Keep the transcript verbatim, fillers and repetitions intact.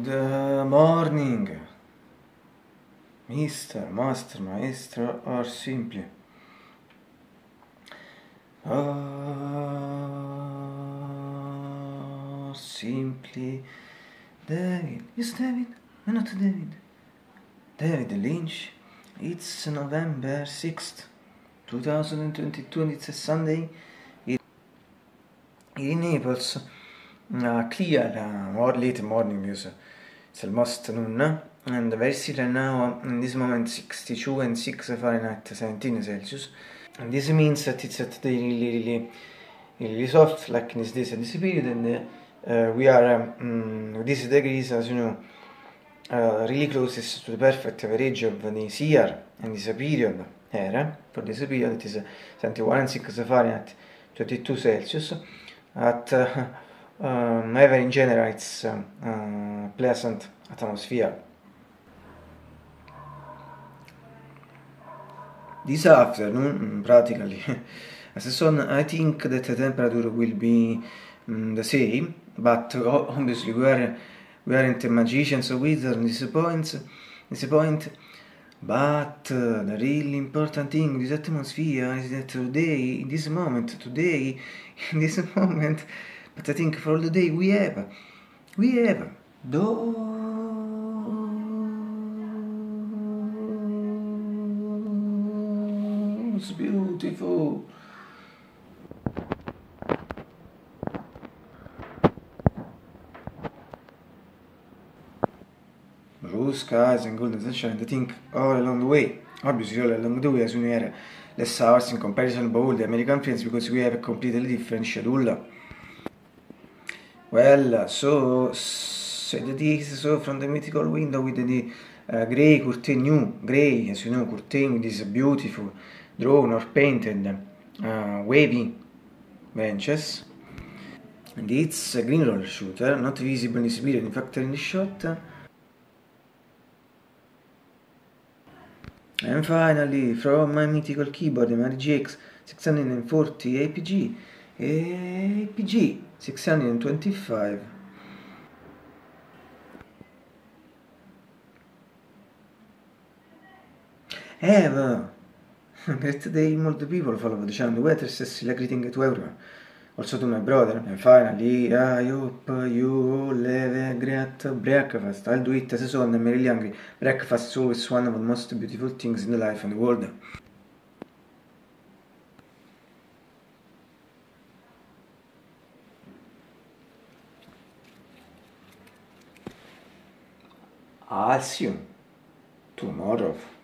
Good uh, morning, Mister, Master, Maestro, or simply. Or simply David. Yes, David. No, not David. David Lynch. It's November sixth, twenty twenty-two, and it's a Sunday. It, in Naples, uh, clear uh, or late morning because it's almost noon, and very still right now, in this moment, sixty-two and six Fahrenheit, seventeen Celsius. And this means that it's at the really, really, really soft, like in this days and this period, and uh, we are, um, with these degrees, as you know, uh, really closest to the perfect average of this year and this period here. For this period, it is seventy-one and six Fahrenheit, twenty-two Celsius. At uh, um, ever in general, it's uh, uh, pleasant atmosphere. This afternoon, practically, as a sun, I think that the temperature will be um, the same, but obviously we are we aren't magicians or wizards in this point, this point. But uh, the really important thing with this atmosphere is that today, in this moment, today, in this moment, but I think for all the day we have, we have those beautiful blue skies and golden sunshine. I think all along the way, obviously all along the way, as we are less hours in comparison of all the American friends because we have a completely different schedule. Well, so, so that is so from the mythical window with the uh, grey curtain, new grey, as you know, curtain with this beautiful drawn or painted uh, wavy benches. And it's a green roller shooter, not visible in this period, in fact in the shot. And finally, from my mythical keyboard, my R G X six forty A P G, A P G six twenty-five. Have great day, molto people follow the channel, weather says la greeting to everyone. Also to my brother. And finally, I hope you all have a great breakfast. I'll do it as a son, I'm really hungry. Breakfast is always one of the most beautiful things in the life and the world. I'll see you tomorrow.